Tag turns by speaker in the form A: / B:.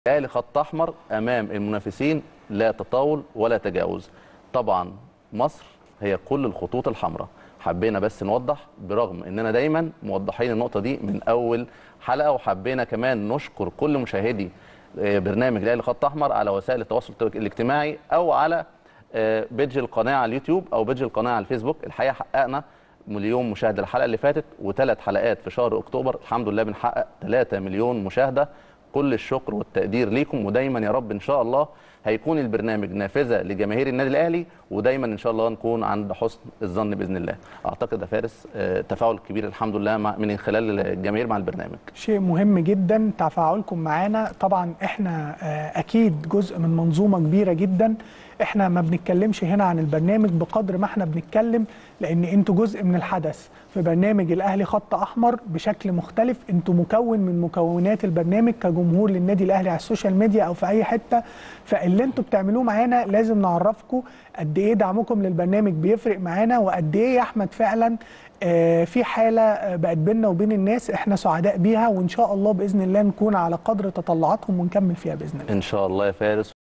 A: الاهلي خط احمر امام المنافسين، لا تطاول ولا تجاوز. طبعا مصر هي كل الخطوط الحمراء، حبينا بس نوضح برغم اننا دايما موضحين النقطه دي من اول حلقه، وحبينا كمان نشكر كل مشاهدي برنامج الاهلي خط احمر على وسائل التواصل الاجتماعي او على بيدج القناه على اليوتيوب او بيدج القناه على الفيسبوك. الحقيقه حققنا مليون مشاهده الحلقه اللي فاتت، وثلاث حلقات في شهر اكتوبر الحمد لله بنحقق 3 مليون مشاهده. كل الشكر والتقدير ليكم، ودايما يا رب ان شاء الله هيكون البرنامج نافذه لجماهير النادي الاهلي، ودايما ان شاء الله نكون عند حسن الظن باذن الله. اعتقد يا فارس تفاعل كبير الحمد لله من خلال الجماهير مع البرنامج.
B: شيء مهم جدا تفاعلكم معانا. طبعا احنا اكيد جزء من منظومه كبيره جدا. احنا ما بنتكلمش هنا عن البرنامج بقدر ما احنا بنتكلم لان انتوا جزء من الحدث. في برنامج الاهلي خط احمر بشكل مختلف، انتوا مكون من مكونات البرنامج كجمهور للنادي الاهلي على السوشيال ميديا او في اي حته. فاللي انتوا بتعملوه معانا لازم نعرفكم قد ايه دعمكم للبرنامج بيفرق معانا، وقد ايه يا احمد فعلا في حاله بقت بيننا وبين الناس احنا سعداء بيها، وان شاء الله باذن الله نكون على قدر تطلعاتهم ونكمل فيها باذن الله.
A: ان شاء الله يا فارس.